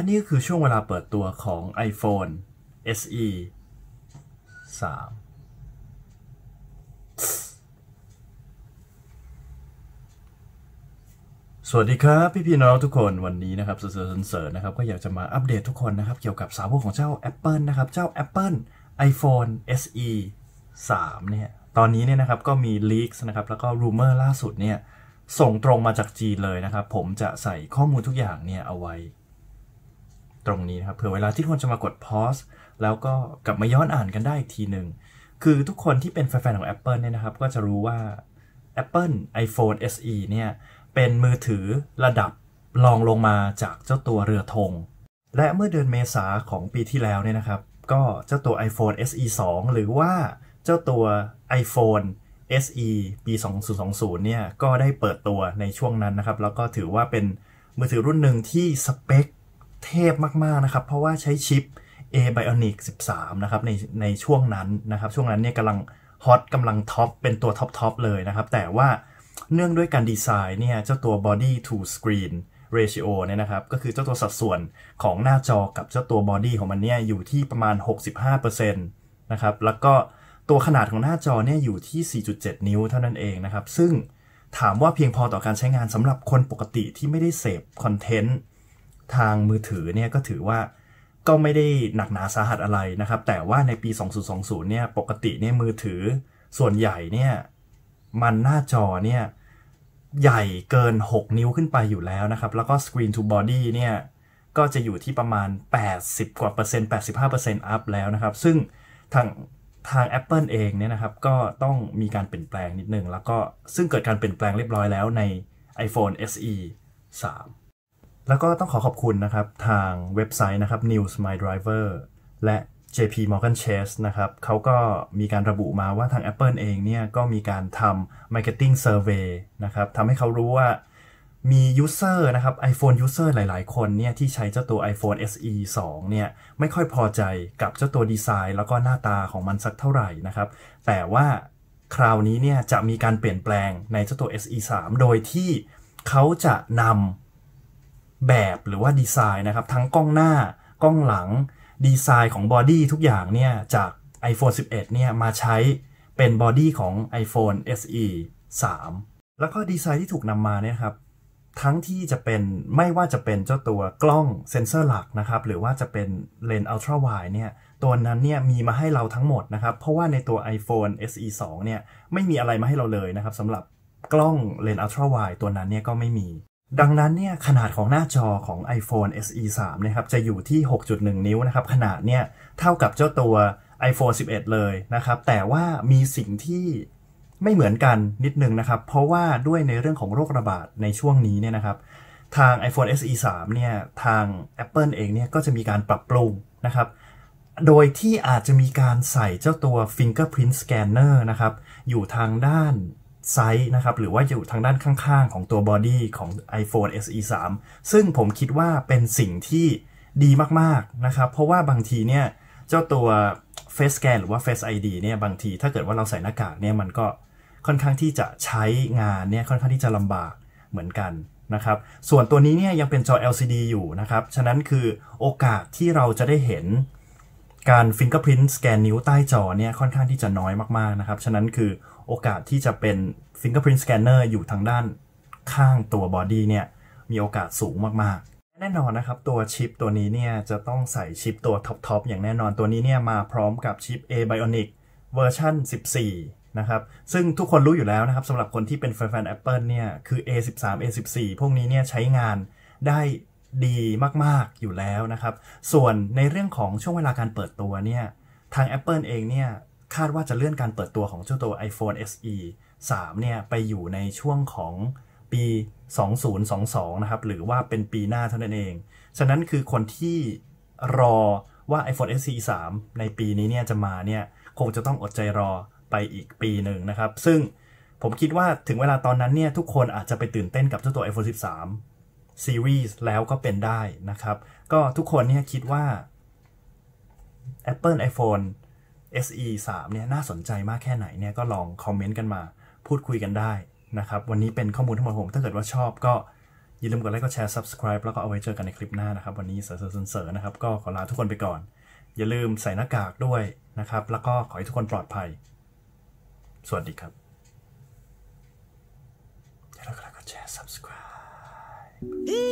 นี่คือช่วงเวลาเปิดตัวของ iPhone SE 3สวัสดีครับพี่น้องทุกคนวันนี้นะครับเสริญนะครับก็อยากจะมาอัปเดตทุกคนนะครับเกี่ยวกับสาวกของเจ้า Apple นะครับเจ้า Apple iPhone SE 3เนี่ยตอนนี้เนี่ยนะครับก็มีลีกส์นะครับแล้วก็รูเมอร์ล่าสุดเนี่ยส่งตรงมาจากจีนเลยนะครับผมจะใส่ข้อมูลทุกอย่างเนี่ยเอาไว้ตรงนี้นะครับเผื่อเวลาที่ทุกคนจะมากด pause แล้วก็กลับมาย้อนอ่านกันได้อีกทีหนึ่งคือทุกคนที่เป็นแฟนๆของ Apple เนี่ยนะครับก็จะรู้ว่า Apple iPhone SE เนี่ยเป็นมือถือระดับรองลงมาจากเจ้าตัวเรือธงและเมื่อเดือนเมษาของปีที่แล้วเนี่ยนะครับก็เจ้าตัว iPhone SE 2 หรือว่าเจ้าตัว iPhone SE ปี 2020 เนี่ยก็ได้เปิดตัวในช่วงนั้นนะครับแล้วก็ถือว่าเป็นมือถือรุ่นหนึ่งที่สเปคเทพมากๆนะครับเพราะว่าใช้ชิป A-Bionic 13 นะครับในช่วงนั้นนะครับช่วงนั้นเนี่ยกำลังฮอตกำลังท็อปเป็นตัวท็อปเลยนะครับแต่ว่าเนื่องด้วยการดีไซน์เนี่ยเจ้าตัว body to screen ratio เนี่ยนะครับก็คือเจ้าตัวสัดส่วนของหน้าจอกับเจ้าตัว body ของมันเนี่ยอยู่ที่ประมาณ 65% นะครับแล้วก็ตัวขนาดของหน้าจอเนี่ยอยู่ที่ 4.7 นิ้วเท่านั้นเองนะครับซึ่งถามว่าเพียงพอต่อการใช้งานสำหรับคนปกติที่ไม่ได้เสพคอนเทนต์ทางมือถือเนี่ยก็ถือว่าก็ไม่ได้หนักหนาสาหัสอะไรนะครับแต่ว่าในปี 2020 เนี่ยปกติเนี่ยมือถือส่วนใหญ่เนี่ยมันหน้าจอเนี่ยใหญ่เกิน6 นิ้วขึ้นไปอยู่แล้วนะครับแล้วก็ screen to body เนี่ยก็จะอยู่ที่ประมาณ80 กว่าเปอร์เซ็นต์ 85% up แล้วนะครับซึ่งทาง Apple เองเนี่ยนะครับก็ต้องมีการเปลี่ยนแปลงนิดนึงแล้วก็ซึ่งเกิดการเปลี่ยนแปลงเรียบร้อยแล้วใน iPhone SE 3 แล้วก็ต้องขอบคุณนะครับทางเว็บไซต์นะครับ News My Driver และ JP Morgan Chase นะครับเขาก็มีการระบุมาว่าทาง Apple เองเนี่ยก็มีการทำ Marketing Survey นะครับทำให้เขารู้ว่ามี User นะครับ iPhone User หลายๆคนเนี่ยที่ใช้เจ้าตัว iPhone SE 2 เนี่ยไม่ค่อยพอใจกับเจ้าตัวดีไซน์แล้วก็หน้าตาของมันสักเท่าไหร่นะครับแต่ว่าคราวนี้เนี่ยจะมีการเปลี่ยนแปลงในเจ้าตัว SE 3 โดยที่เขาจะนำแบบหรือว่าดีไซน์นะครับทั้งกล้องหน้ากล้องหลังดีไซน์ของบอดี้ทุกอย่างเนี่ยจาก iPhone 11 เนี่ยมาใช้เป็นบอดี้ของ iPhone SE 3 แล้วก็ดีไซน์ที่ถูกนำมาเนี่ยครับทั้งที่จะเป็นไม่ว่าจะเป็นเจ้าตัวกล้องเซ็นเซอร์หลักนะครับหรือว่าจะเป็นเลนส์อัลตร้าไวด์เนี่ยตัวนั้นเนี่ยมีมาให้เราทั้งหมดนะครับเพราะว่าในตัว iPhone SE 2 เนี่ยไม่มีอะไรมาให้เราเลยนะครับสำหรับกล้องเลนส์อัลตร้าไวด์ตัวนั้นเนี่ยก็ไม่มีดังนั้นเนี่ยขนาดของหน้าจอของ iPhone SE 3 นะครับจะอยู่ที่ 6.1 นิ้วนะครับขนาดเนี่ยเท่ากับเจ้าตัว iPhone 11 เลยนะครับแต่ว่ามีสิ่งที่ไม่เหมือนกันนิดนึงนะครับเพราะว่าด้วยในเรื่องของโรคระบาดในช่วงนี้เนี่ยนะครับทาง iPhone SE 3 เนี่ยทาง Apple เองเนี่ยก็จะมีการปรับปรุงนะครับโดยที่อาจจะมีการใส่เจ้าตัว Fingerprint Scanner นะครับอยู่ทางด้านไซส์นะครับหรือว่าอยู่ทางด้านข้างๆของตัวบอดี้ของ iPhone SE 3 ซึ่งผมคิดว่าเป็นสิ่งที่ดีมากๆนะครับเพราะว่าบางทีเนี่ยเจ้าตัว Face Scan หรือว่า Face ID เนี่ยบางทีถ้าเกิดว่าเราใส่หน้ากากเนี่ยมันก็ค่อนข้างที่จะใช้งานเนี่ยค่อนข้างที่จะลำบากเหมือนกันนะครับส่วนตัวนี้เนี่ยยังเป็นจอ LCD อยู่นะครับฉะนั้นคือโอกาสที่เราจะได้เห็นการ Fingerprint Scan นิ้วใต้จอเนี่ยค่อนข้างที่จะน้อยมากๆนะครับฉะนั้นคือโอกาสที่จะเป็น Fingerprint Scanner อยู่ทางด้านข้างตัวบอดี้เนี่ยมีโอกาสสูงมากๆแน่นอนนะครับตัวชิปตัวนี้เนี่ยจะต้องใส่ชิปตัวท็อปอย่างแน่นอนตัวนี้เนี่ยมาพร้อมกับชิป A-Bionic เวอร์ชัน14นะครับซึ่งทุกคนรู้อยู่แล้วนะครับสำหรับคนที่เป็นแฟน Apple เนี่ยคือ A13 A14 พวกนี้เนี่ยใช้งานได้ดีมากๆอยู่แล้วนะครับส่วนในเรื่องของช่วงเวลาการเปิดตัวเนี่ยทาง Apple เองเนี่ยคาดว่าจะเลื่อนการเปิดตัวของเจ้าตัว iPhone SE 3 เนี่ยไปอยู่ในช่วงของปี 2022 นะครับหรือว่าเป็นปีหน้าเท่านั้นเองฉะนั้นคือคนที่รอว่า iPhone SE 3 ในปีนี้เนี่ยจะมาเนี่ยคงจะต้องอดใจรอไปอีกปีหนึ่งนะครับซึ่งผมคิดว่าถึงเวลาตอนนั้นเนี่ยทุกคนอาจจะไปตื่นเต้นกับเจ้าตัว iPhone 13 Series แล้วก็เป็นได้นะครับก็ทุกคนเนี่ยคิดว่า Apple iPhone SE 3 เนี่ยน่าสนใจมากแค่ไหนเนี่ยก็ลองคอมเมนต์กันมาพูดคุยกันได้นะครับวันนี้เป็นข้อมูลทั้งหมดผมถ้าเกิดว่าชอบก็อย่าลืมกดไลค์กดแชร์ subscribe แล้วก็เอาไว้เจอกันในคลิปหน้านะครับวันนี้เสริร์นะครับก็ขอลาทุกคนไปก่อนอย่าลืมใส่หน้ากากด้วยนะครับแล้วก็ขอให้ทุกคนปลอดภัยสวัสดีครับอย่าลืมกดไลค์กดแชร์ subscribe